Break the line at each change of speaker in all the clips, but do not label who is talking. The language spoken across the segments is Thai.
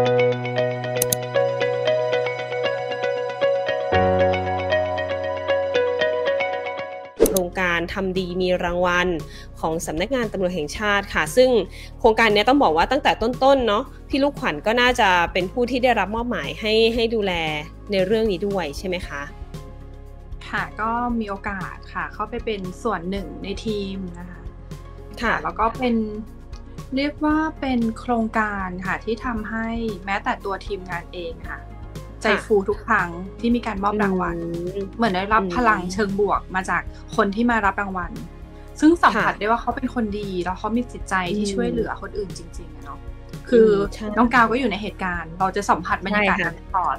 โครงการทำดีมีรางวัลของสำนักงานตำรวจแห่งชาติค่ะซึ่งโครงการนี้ต้องบอกว่าตั้งแต่ต้นๆเนาะพี่ลูกขวัญก็น่าจะเป็นผู้ที่ได้รับมอบหมายให้ดูแลในเรื่องนี้ด้วยใช่ไหมคะ
ค่ะก็มีโอกาสค่ะเข้าไปเป็นส่วนหนึ่งในทีมนะคะ
ค่ะ
แล้วก็เป็นเรียกว่าเป็นโครงการค่ะที่ทำให้แม้แต่ตัวทีมงานเองค่ะใจฟูทุกครั้งที่มีการมอบรางวัลเหมือนได้รับพลังเชิงบวกมาจากคนที่มารับรางวัลซึ่งสัมผัสได้ว่าเขาเป็นคนดีแล้วเขามีจิตใจที่ช่วยเหลือคนอื่นจริงๆเนาะคือน้องกาวก็อยู่ในเหตุการณ์เราจะสัมผัสบรรยากาศนั้นตลอด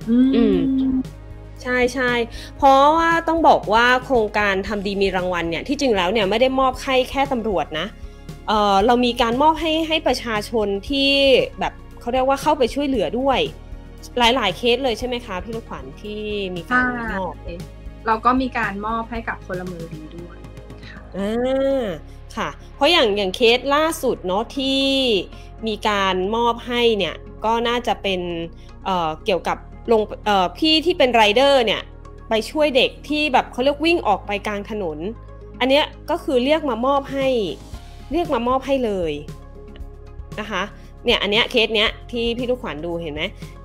ใช่เพราะว่าต้องบอกว่าโครงการทำดีมีรางวัลเนี่ยที่จริงแล้วเนี่ยไม่ได้มอบให้แค่ตำรวจนะเรามีการมอบให้ประชาชนที่แบบเขาเรียกว่าเข้าไปช่วยเหลือด้วยหลายๆเคสเลยใช่ไหมคะพี่ลูกขวัญที่มีการมอบ
เราก็มีการมอบให้กับพลเมืองดีด้วย
ค่ะเพราะอย่างเคสล่าสุดเนาะที่มีการมอบให้เนี่ยก็น่าจะเป็นเกี่ยวกับพี่ที่เป็นไรเดอร์เนี่ยไปช่วยเด็กที่แบบเขาเรียกวิ่งออกไปกลางถนนอันเนี้ยก็คือเรียกมามอบให้เลยนะคะเนี่ยอันเนี้ยเคสเนี้ยที่พี่ลูกขวัญดูเห็นไหม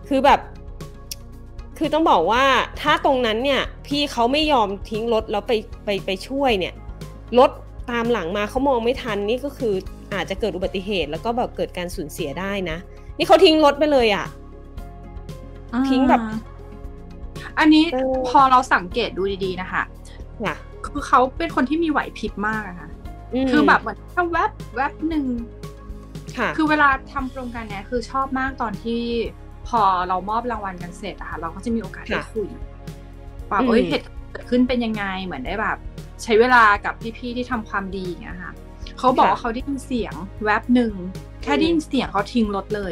คือต้องบอกว่าถ้าตรงนั้นเนี่ยพี่เขาไม่ยอมทิ้งรถแล้วไปช่วยเนี่ยรถตามหลังมาเขามองไม่ทันนี่ก็คืออาจจะเกิดอุบัติเหตุแล้วก็แบบเกิดการสูญเสียได้นะนี่เขาทิ้งรถไปเลยอ่ะทิ้งแบบ
อันนี้พอเราสังเกตดูดีๆนะคะคือเขาเป็นคนที่มีไหวพริบมากนะคะคือแบบเหมือนถ้าแวบหนึ่งคือเวลาทำโครงการนี้คือชอบมากตอนที่พอเรามอบรางวัลกันเสร็จอะค่ะเราก็จะมีโอกาสได้คุยว่าเหตุเกิดขึ้นเป็นยังไงเหมือนได้แบบใช้เวลากับพี่ๆที่ทำความดีอย่างเงี้ยค่ะเขาบอกว่าเขาได้ยินเสียงแวบหนึ่งแค่ได้ยินเสียงเขาทิ้งรถเลย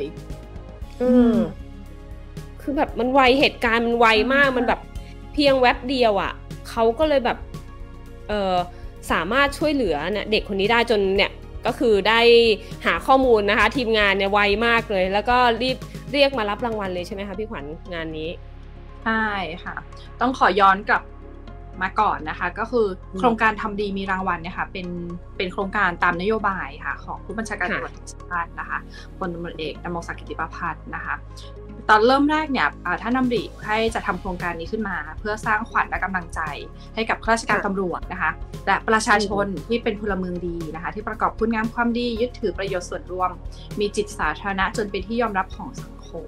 คือแบบมันไวเหตุการณ์มันไวมากมันแบบเพียงแวบเดียวอ่ะเขาก็เลยแบบสามารถช่วยเหลือเนี่ยเด็กคนนี้ได้จนเนี่ยก็คือได้หาข้อมูลนะคะทีมงานเนี่ยไวมากเลยแล้วก็รีบเรียกมารับรางวัลเลยใช่ไหมคะพี่ขวัญงานนี้
ใช่ค่ะต้องขอย้อนกลับมาก่อนนะคะก็คือโครงการทำดีมีรางวัลเนี่ยค่ะเป็นโครงการตามนโยบายค่ะของผู้บัญชาการตำรวจแห่งชาตินะคะพลตำรวจเอกดำรงศักดิ์กิติประภัสนะคะตอนเริ่มแรกเนี่ยท่านดำริให้จะทำโครงการนี้ขึ้นมาเพื่อสร้างขวัญและกำลังใจให้กับข้าราชการตำรวจนะคะและประชาชนที่เป็นพลเมืองดีนะคะที่ประกอบคุณงามความดียึดถือประโยชน์ส่วนรวมมีจิตสาธารณะจนเป็นที่ยอมรับของสังคม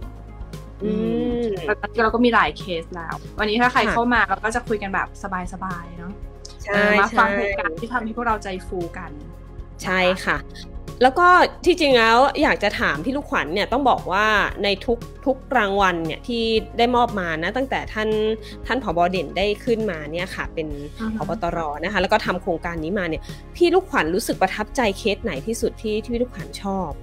เราก็มีหลายเคสแล้ววันนี้ถ้าใครเข้ามาเราก็จะคุยกันแบบสบายๆเนาะมาฟังเหตุการณ์ที่ทำให้พวกเราใจฟูกัน
ใช่ค่ะแล้วก็ที่จริงแล้วอยากจะถามพี่ลูกขวัญเนี่ยต้องบอกว่าในทุกรางวัลเนี่ยที่ได้มอบมานะตั้งแต่ท่านผบ.เด่นได้ขึ้นมาเนี่ยค่ะเป็นผบ.ตร.นะคะแล้วก็ทำโครงการนี้มาเนี่ยพี่ลูกขวัญรู้สึกประทับใจเคสไหนที่สุดที่พี่ลูกขวัญชอบ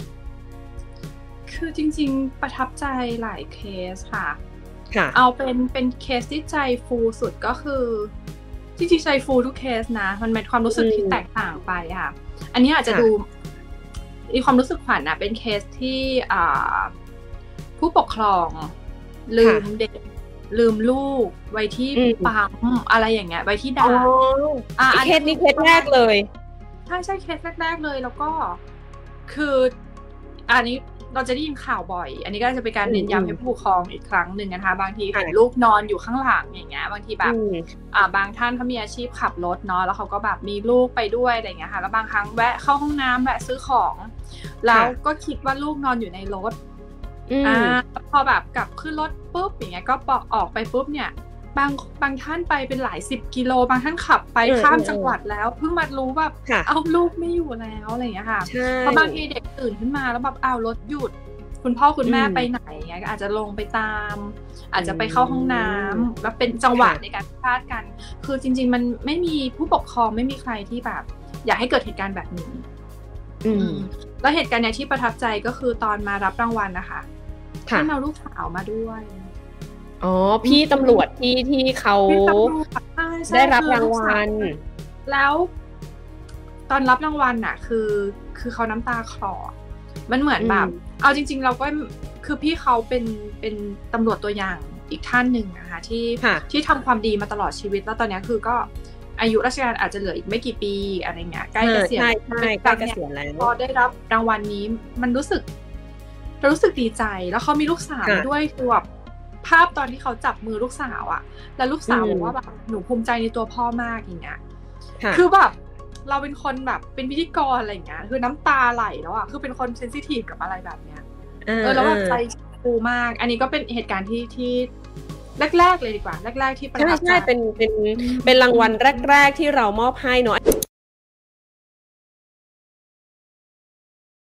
คือจริงๆประทับใจหลายเคสค่ะเอาเป็นเคสที่ใจฟูสุดก็คือจริงๆใจฟูทุกเคสนะมันเป็นความรู้สึกที่แตกต่างไปค่ะอันนี้อาจจะดูมีความรู้สึกขวัญนะเป็นเคสที่ผู้ปกครองลืมเด็กลืมลูกไว้ที่ปั๊มอะไรอย่างเงี้ยไว้ที่ด่าน
เคสนี้เคสแรกเลย
ใช่เคสแรกๆเลยแล้วก็คืออันนี้เราจะได้ยินข่าวบ่อยอันนี้ก็จะเป็นการเน้นย้ำให้ผู้ปกครองอีกครั้งหนึ่งนะคะบางทีเห็นลูกนอนอยู่ข้างหลังอย่างเงี้ยบางทีแบบบางท่านเขามีอาชีพขับรถเนาะแล้วเขาก็แบบมีลูกไปด้วยอะไรเงี้ยค่ะแล้วบางครั้งแวะเข้าห้องน้ำแวะซื้อของแล้วก็คิดว่าลูกนอนอยู่ในรถพอแบบกลับขึ้นรถปุ๊บอย่างเงี้ยก็ออกไปปุ๊บเนี่ยบางท่านไปเป็นหลาย10 กิโลบางท่านขับไปข้ามจังหวัดแล้วเพิ่งมารู้แบบเอาลูกไม่อยู่แล้วอะไรอย่างเงี้ยค่ะเพราะบางทีเด็กตื่นขึ้นมาแล้วแบบรถหยุดคุณพ่อคุณแม่ไปไหนเงี้ยอาจจะลงไปตามอาจจะไปเข้าห้องน้ำแล้วเป็นจังหวะในการพลาดกันคือจริงๆมันไม่มีผู้ปกครองไม่มีใครที่แบบอยากให้เกิดเหตุการณ์แบบนี้แล้วเหตุการณ์เนี้ยที่ประทับใจก็คือตอนมารับรางวัลนะคะท่านเอาลูกสาวมาด้วย
พี่ตำรวจที่เขาได้รับรางวัล
แล้วตอนรับรางวัลน่ะคือเขาน้ำตาคลอมันเหมือนแบบเอาจริงๆเราก็คือพี่เขาเป็นตำรวจตัวอย่างอีกท่านหนึ่งนะคะที่ทำความดีมาตลอดชีวิตแล้วตอนนี้คือก็อายุราชการอาจจะเหลืออีกไม่กี่ปีอะไรเงี้ยใกล้เกษียณ
ใช่ใกล้เกษียณแล้ว
พอได้รับรางวัลนี้มันรู้สึกดีใจแล้วเขามีลูกสาวด้วยคือแบบภาพตอนที่เขาจับมือลูกสาวอ่ะแล้วลูกสาวบอกว่าแบบหนูภูมิใจในตัวพ่อมากอย่างเงี้ยคือแบบเราเป็นคนแบบเป็นพิธีกรอะไรอย่างเงี้ยคือน้ำตาไหลแล้วอ่ะคือเป็นคนเซนซิทีฟกับอะไรแบบเนี้ยแล้วแบบใจฟูมากอันนี้ก็เป็นเหตุการณ์ที่แรกๆเลยดีกว่าแรกๆที่ประทับใจ
ใช่เป็นรางวัลแรกๆที่เรามอบให้เนาะ